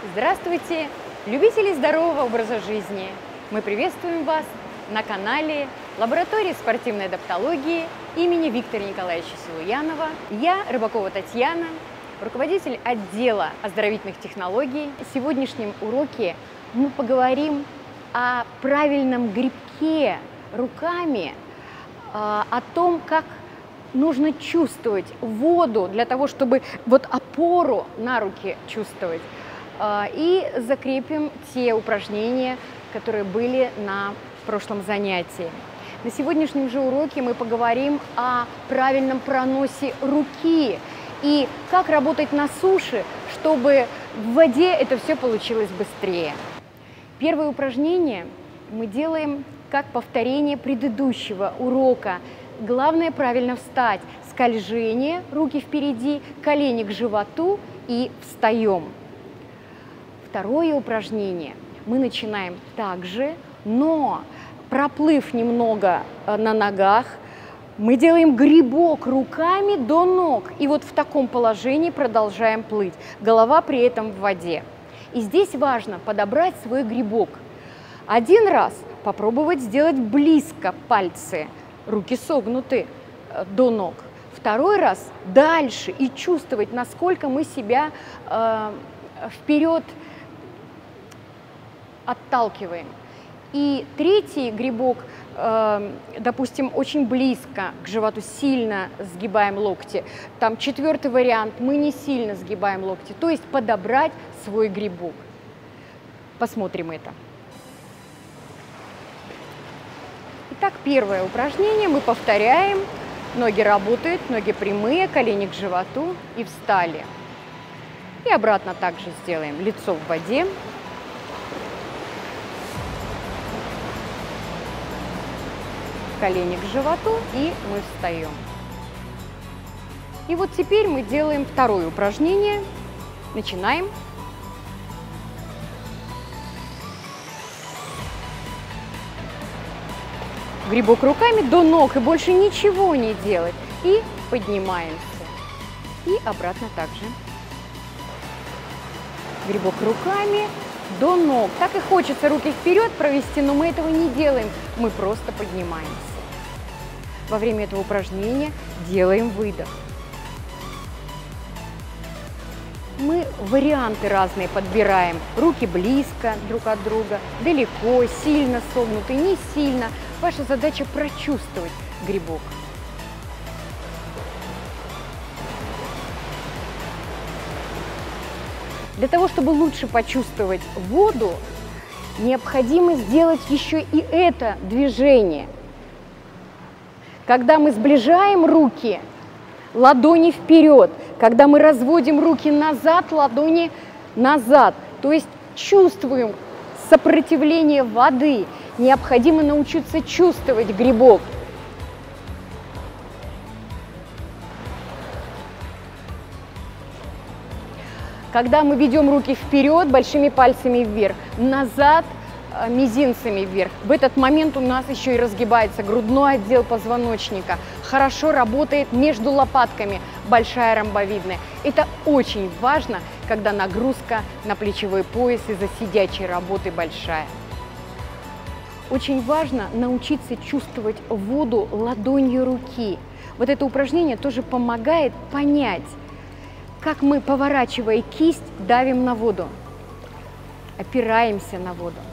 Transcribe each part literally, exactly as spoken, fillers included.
Здравствуйте, любители здорового образа жизни! Мы приветствуем вас на канале лаборатории спортивной адаптологии имени Виктора Николаевича Силуянова. Я, Рыбакова Татьяна, руководитель отдела оздоровительных технологий. В сегодняшнем уроке мы поговорим о правильном грибке руками, о том, как нужно чувствовать воду для того, чтобы вот опору на руки чувствовать. И закрепим те упражнения, которые были на прошлом занятии. На сегодняшнем же уроке мы поговорим о правильном проносе руки и как работать на суше, чтобы в воде это все получилось быстрее. Первое упражнение мы делаем как повторение предыдущего урока. Главное правильно встать. Скольжение, руки впереди, колени к животу и встаем. Второе упражнение мы начинаем также, но проплыв немного на ногах, мы делаем грибок руками до ног. И вот в таком положении продолжаем плыть. Голова при этом в воде. И здесь важно подобрать свой грибок. Один раз попробовать сделать близко пальцы, руки согнуты до ног. Второй раз дальше и чувствовать, насколько мы себя э, вперед отталкиваем. И третий грибок, э, допустим, очень близко к животу, сильно сгибаем локти. Там четвертый вариант, мы не сильно сгибаем локти, то есть подобрать свой грибок. Посмотрим это. Итак, первое упражнение мы повторяем. Ноги работают, ноги прямые, колени к животу и встали. И обратно также сделаем. Лицо в воде. Колени к животу, и мы встаем. И вот теперь мы делаем второе упражнение. Начинаем. Грибок руками до ног, и больше ничего не делать. И поднимаемся. И обратно также. Грибок руками до ног. Так и хочется руки вперед провести, но мы этого не делаем. Мы просто поднимаемся. Во время этого упражнения делаем выдох. Мы варианты разные подбираем. Руки близко друг от друга, далеко, сильно согнуты, не сильно. Ваша задача прочувствовать грибок. Для того, чтобы лучше почувствовать воду, необходимо сделать еще и это движение. Когда мы сближаем руки, ладони вперед. Когда мы разводим руки назад, ладони назад. То есть чувствуем сопротивление воды. Необходимо научиться чувствовать грибок. Когда мы ведем руки вперед, большими пальцами вверх, назад, мизинцами вверх. В этот момент у нас еще и разгибается грудной отдел позвоночника. Хорошо работает между лопатками, большая ромбовидная. Это очень важно, когда нагрузка на плечевой пояс из-за сидячей работы большая. Очень важно научиться чувствовать воду ладонью руки. Вот это упражнение тоже помогает понять, как мы, поворачивая кисть, давим на воду, опираемся на воду.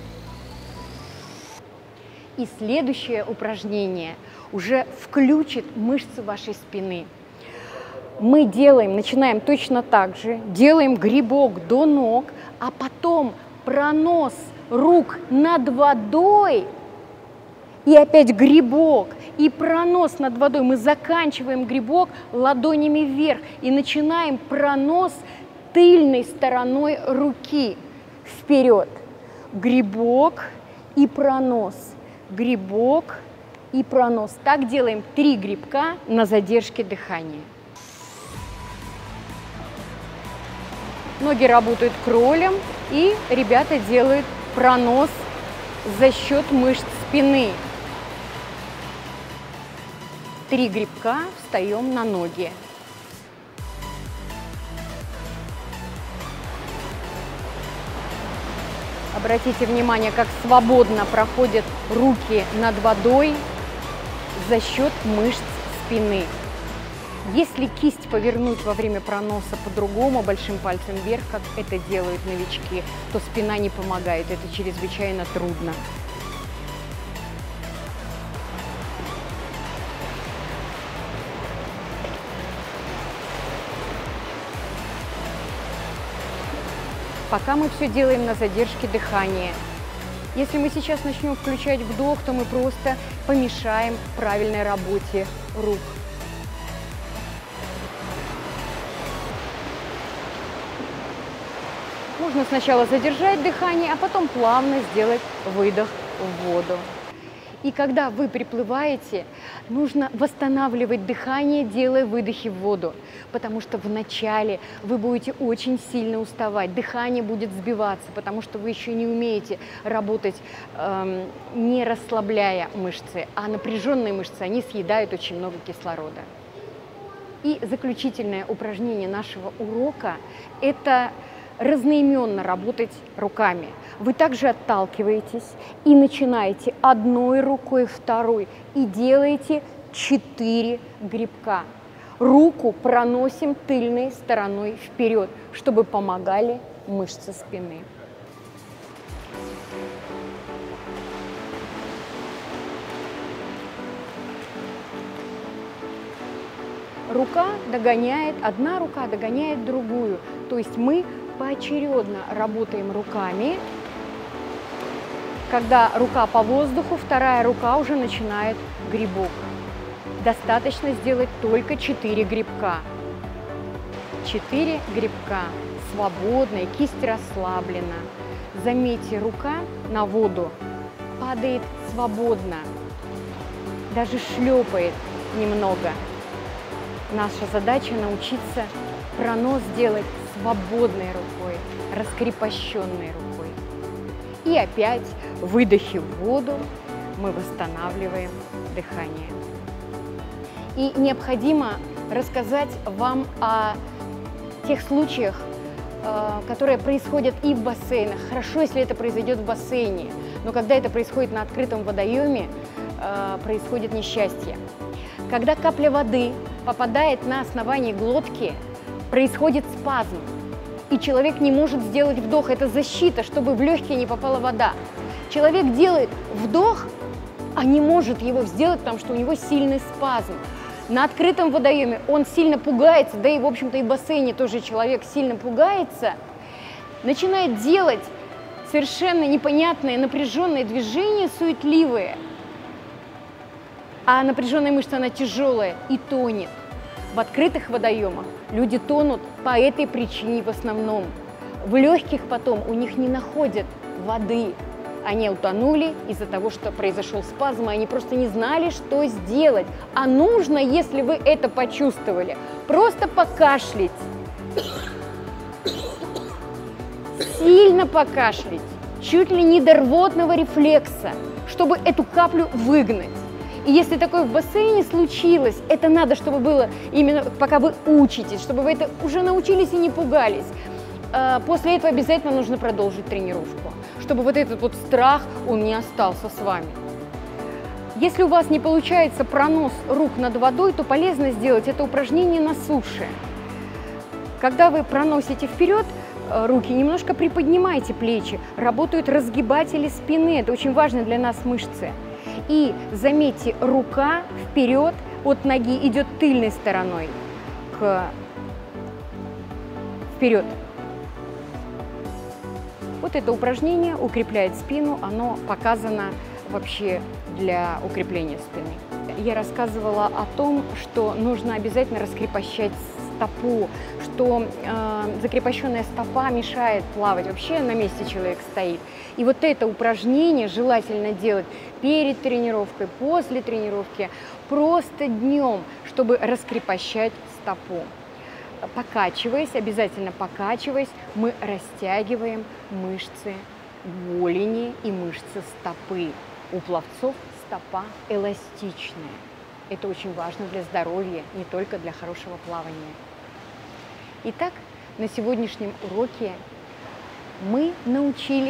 И следующее упражнение уже включит мышцы вашей спины. Мы делаем, начинаем точно так же, делаем грибок до ног, а потом пронос рук над водой, и опять грибок, и пронос над водой. Мы заканчиваем грибок ладонями вверх и начинаем пронос тыльной стороной руки вперед. Грибок и пронос. Грибок и пронос. Так делаем три грибка на задержке дыхания. Ноги работают кролем, и ребята делают пронос за счет мышц спины. Три грибка, встаем на ноги. Обратите внимание, как свободно проходят руки над водой за счет мышц спины. Если кисть повернуть во время проноса по-другому, большим пальцем вверх, как это делают новички, то спина не помогает. Это чрезвычайно трудно. Пока мы все делаем на задержке дыхания. Если мы сейчас начнем включать вдох, то мы просто помешаем правильной работе рук. Можно сначала задержать дыхание, а потом плавно сделать выдох в воду. И когда вы приплываете, нужно восстанавливать дыхание, делая выдохи в воду, потому что вначале вы будете очень сильно уставать, дыхание будет сбиваться, потому что вы еще не умеете работать, эм, не расслабляя мышцы, а напряженные мышцы, они съедают очень много кислорода. И заключительное упражнение нашего урока – это разноименно работать руками. Вы также отталкиваетесь и начинаете одной рукой, второй, и делаете четыре грибка. Руку проносим тыльной стороной вперед, чтобы помогали мышцы спины. Рука догоняет, одна рука догоняет другую, то есть мы поочередно работаем руками. Когда рука по воздуху, вторая рука уже начинает грибок. Достаточно сделать только четыре грибка. четыре грибка. Свободная, кисть расслаблена. Заметьте, рука на воду падает свободно, даже шлепает немного. Наша задача научиться пронос делать свободной рукой, раскрепощенной рукой. И опять выдохи в воду, мы восстанавливаем дыхание. И необходимо рассказать вам о тех случаях, которые происходят и в бассейнах. Хорошо, если это произойдет в бассейне, но когда это происходит на открытом водоеме, происходит несчастье. Когда капля воды попадает на основание глотки, происходит спазм, и человек не может сделать вдох. Это защита, чтобы в легкие не попала вода. Человек делает вдох, а не может его сделать, потому что у него сильный спазм. На открытом водоеме он сильно пугается, да и, в общем-то, и в бассейне тоже человек сильно пугается, начинает делать совершенно непонятные, напряженные движения, суетливые, а напряженная мышца, она тяжелая и тонет. В открытых водоемах люди тонут по этой причине в основном. В легких потом у них не находят воды. Они утонули из-за того, что произошел спазм, и они просто не знали, что сделать. А нужно, если вы это почувствовали, просто покашлять. Сильно покашлять, чуть ли не до рвотного рефлекса, чтобы эту каплю выгнать. И если такое в бассейне случилось, это надо, чтобы было именно пока вы учитесь, чтобы вы это уже научились и не пугались. После этого обязательно нужно продолжить тренировку, чтобы вот этот вот страх, он не остался с вами. Если у вас не получается пронос рук над водой, то полезно сделать это упражнение на суше. Когда вы проносите вперед руки, немножко приподнимайте плечи, работают разгибатели спины, это очень важно для нас мышцы. И заметьте, рука вперед от ноги идет тыльной стороной к... вперед. Вот это упражнение укрепляет спину, оно показано вообще для укрепления спины. Я рассказывала о том, что нужно обязательно раскрепощать стопу, что э, закрепощенная стопа мешает плавать, вообще на месте человек стоит. И вот это упражнение желательно делать перед тренировкой, после тренировки, просто днем, чтобы раскрепощать стопу. Покачиваясь, обязательно покачиваясь, мы растягиваем мышцы голени и мышцы стопы. У пловцов стопа эластичная. Это очень важно для здоровья, не только для хорошего плавания. Итак, на сегодняшнем уроке мы научились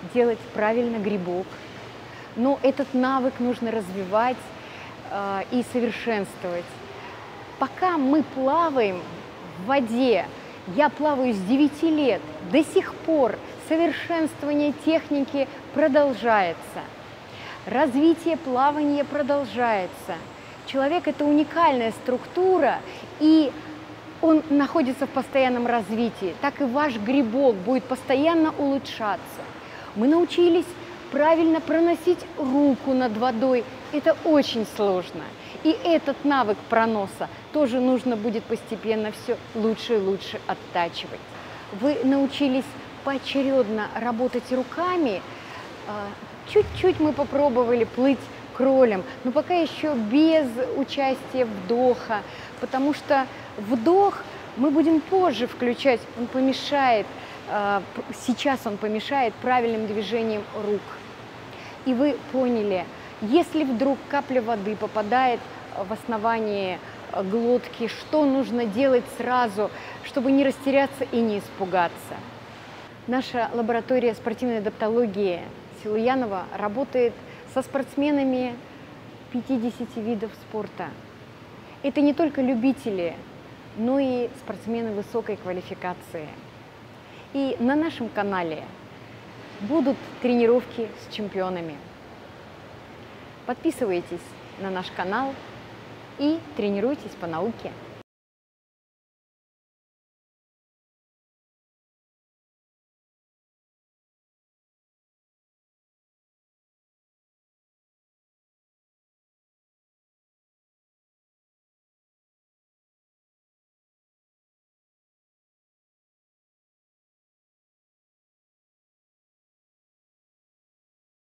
делать правильно грибок, но этот навык нужно развивать э, и совершенствовать. Пока мы плаваем в воде, я плаваю с девяти лет, до сих пор совершенствование техники продолжается. Развитие плавания продолжается. Человек – это уникальная структура, и он находится в постоянном развитии. Так и ваш грибок будет постоянно улучшаться. Мы научились правильно проносить руку над водой. Это очень сложно. И этот навык проноса тоже нужно будет постепенно все лучше и лучше оттачивать. Вы научились поочередно работать руками. Чуть-чуть мы попробовали плыть кролем, но пока еще без участия вдоха, потому что вдох мы будем позже включать, он помешает, сейчас он помешает правильным движением рук. И вы поняли, если вдруг капля воды попадает в основание глотки, что нужно делать сразу, чтобы не растеряться и не испугаться. Наша лаборатория спортивной адаптологии Силуянова работает со спортсменами пятидесяти видов спорта. Это не только любители, но и спортсмены высокой квалификации. И на нашем канале будут тренировки с чемпионами. Подписывайтесь на наш канал и тренируйтесь по науке.